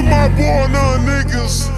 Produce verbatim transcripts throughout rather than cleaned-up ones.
my born on niggas,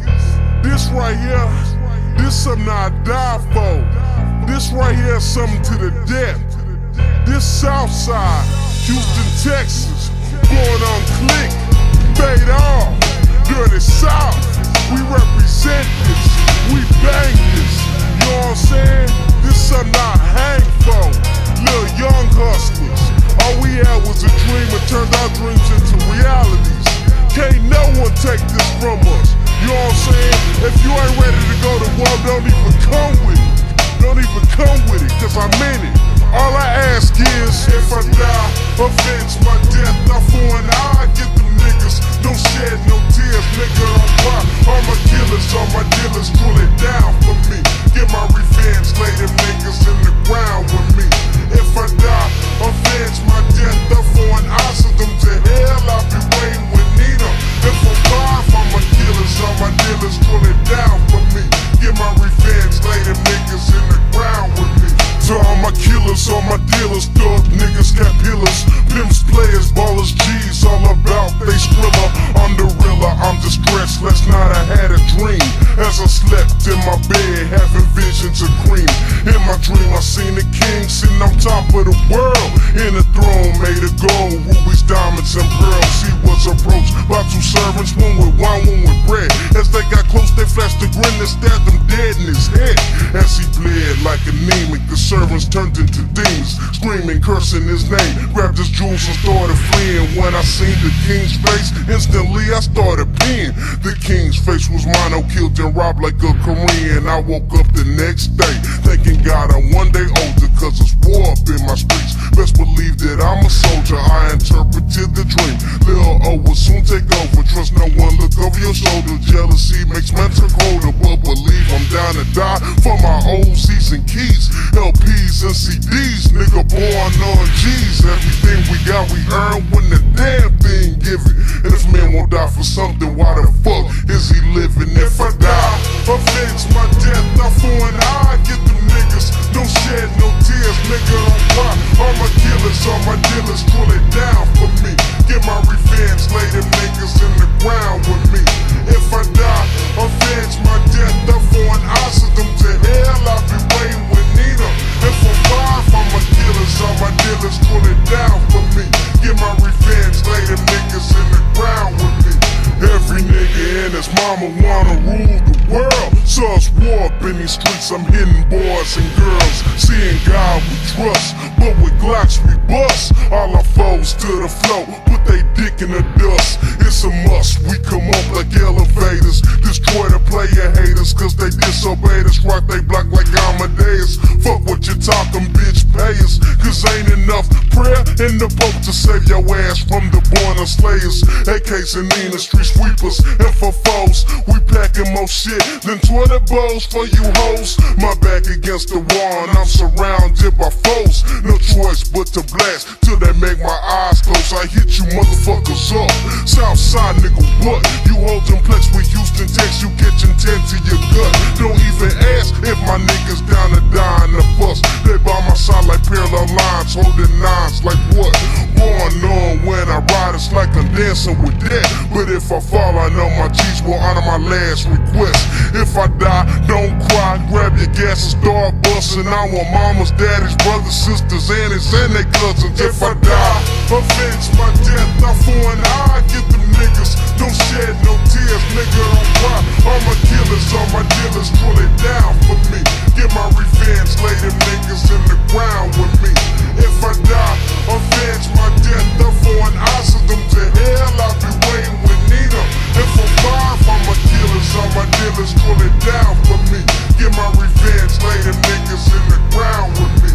this right here, this something I die for. This right here is something to the death. This Southside, Houston, Texas, born on click, fade off, dirty South. We represent this, we bang this. You know what I'm saying? This something I hang for. Little young hustlers. All we had was a dream and turned our dreams into realities. Can't no one take this from us. You know what I'm saying? If you ain't ready to go to war, don't even come with it. Don't even come with it, cause I'm in it. All I ask is, if I die, avenge my death. Not for an eye, get them niggas. Don't shed no tears, nigga, don't cry. All my killers, all my dealers, pull it down for me. Get my revenge, lay them niggas in the ground with me. If I die, avenge my death. Not for an eye, send them to hell. I'll be waiting with Nina. If I'm five, all my killers, all my dealers, pull it down for me. Get my revenge, lay them niggas in the ground with me. To all my killers, all my dealers, thug niggas, cat pillars, pimps, players, ballers, G's, all about they skrilla. I'm the realer, I'm distressed, last night I had a dream. As I slept in my bed, having visions of cream. In my dream I seen the king sitting on top of the world, in a throne made of gold, rubies, diamonds, and pearls. He was approached by two servants, one with wine, one with bread. As they got close, they flashed a grin and stabbed him dead in his head. As he bled like anemic, the servants turned into demons, screaming, cursing his name. Grabbed his jewels and started fleeing. When I seen the king's face, instantly I started peeing. The king's face was mono, killed and robbed like a Korean. I woke up the next day, thanking God I'm one day older, cause it's war up in my streets. Best believe that I'm a soldier, I interpreted the dream. Lil' O will soon take over, trust no one, look over your shoulder. Jealousy makes men turn colder, but believe I'm down to die for my old Z's and keys, L P's and C D's, nigga born on G's. Everything we got we earn when the damn thing given. And if man won't die for something, why the fuck is he living? If I die, avenge my death. Not for an eye, get them niggas. Don't shed no tears, nigga, don't cry. All my killers, all my dealers, pull it down for me. Get my revenge, lay them niggas in the ground with me. If I die, avenge my death. Not for an eye, send them to hell. I'll be waiting with Nina. If I'm five, all my killers, all my dealers, pull it down for me. Get my revenge, lay them niggas in the ground with me. Every nigga and his mama wanna rule the world, so it's war up in these streets. I'm hitting boys and girls, seeing God we trust, but with Glocks we bust. All our foes to the floor, put they dick in the dust. It's a must, we come up like elevators, destroy the player haters, cause they disobeyed us. Rock they block like Amadeus. Fuck what you talking, bitch, pay us, cause ain't enough prayer in the boat to save your ass from the born of slayers. A Ks and Nina, street sweepers, and for foes, we packing more shit than twenty bows for you hoes. My back against the wall and I'm surrounded by foes. No choice but to blast till they make my eyes close. I hit you motherfuckers up. Southside nigga, what? You holding plex with Houston, Texas, you catching ten to your gut. Don't even ask if my niggas down to die in the bus. They by my side like parallel lines, holding nines like what? Born on when I ride, it's like I'm dancing with that. But if I fall, I know my G's will honor my last request. If I die, don't cry, grab your gas and start busting. I want mamas, daddies, brothers, sisters, aunties, and their cousins. If I die, avenge my death. Not for an eye, get them niggas. Don't shed no tears, nigga, don't cry. All my killers, all my dealers, pull it down for me. Get my revenge, lay them niggas in the ground with me. If I die, avenge my death. Not for an eye, send them to hell. I'll be waiting with Nina. If I'm five, all my killers, all my dealers, pull it down for me. Get my revenge, lay them niggas in the ground with me.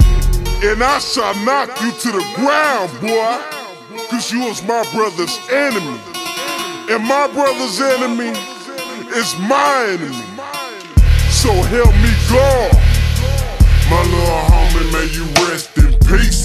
And I shall knock you to the ground, boy, cause you was my brother's enemy. And my brother's enemy is my enemy. So help me God. My little homie, may you rest in peace if you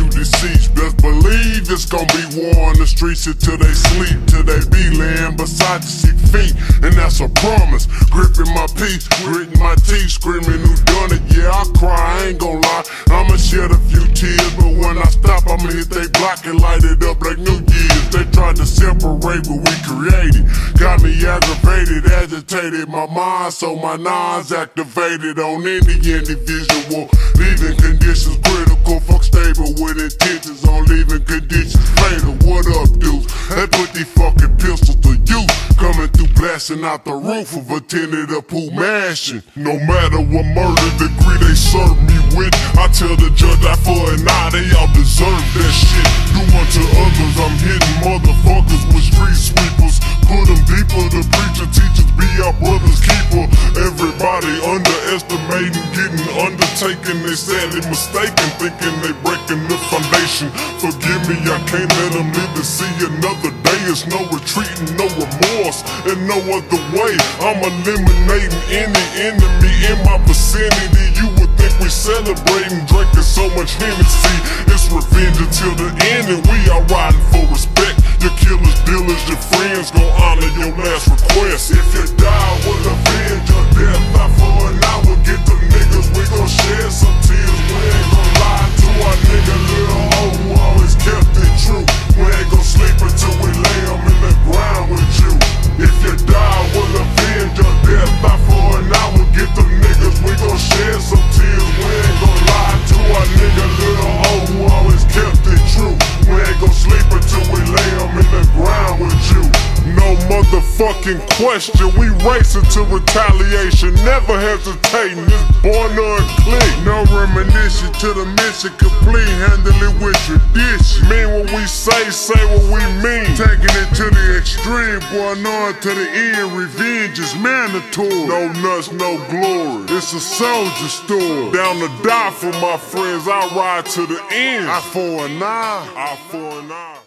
deceased. Best believe it's gonna be war on the streets until they sleep, till they be laying beside the sick feet, and that's a promise. Gripping my peace, gritting my teeth, screaming who done it. Yeah, I cry, I ain't gon' lie. I'ma shed a few tears, but when I stop, I'ma hit they block and light it up like New Year's. They tried to separate what we created, got me aggravated, agitated my mind, so my nines activated on any individual. Leaving conditions critical, fuck stable with intentions on leaving conditions fatal. What up, dudes? They put these fucking pistols to use, coming through blasting out the roof of a tenant up who mashing. No matter what murder degree they serve me with, I tell the judge I for an eye, they all deserve that shit. Do unto others, I'm hitting motherfuckers with street sweepers. Put them deeper, the preacher teachers be our brother's keeper. Everybody underestimating, getting undertaken. They sadly mistaken, thinking they breaking the foundation. Forgive me, I can't let them live to see another day. It's no retreating, no remorse, and no other way. I'm eliminating any enemy in my vicinity. You would think we celebrating, drinking so much Hennessy. It's revenge until the end, and we are riding for respect. Your killers, dealers, your friends gon' honor your last request. If you die, we'll avenge your death. Not for an hour, get them niggas, we gon' shed some tears. We ain't gon' lie to our nigga, little hoe who always kept it true. We ain't gon' sleep until we lay them in the ground with you. If you die, we'll avenge your death. Not for an hour, get them niggas, we gon' shed some tears. We ain't gon' lie to our nigga, little hoe who always kept it true. We ain't gon' sleep until we lay them in the ground with you. No motherfucking question, we racing to retaliation, never hesitating, it's born unclean. No reminiscence to the mission complete, handle it with tradition. Mean what we say, say what we mean. Taking it to the extreme, going on to the end, revenge is mandatory. No nuts, no glory, it's a soldier story. Down to die for my friends, I ride to the end. Eye for an eye, eye for an eye.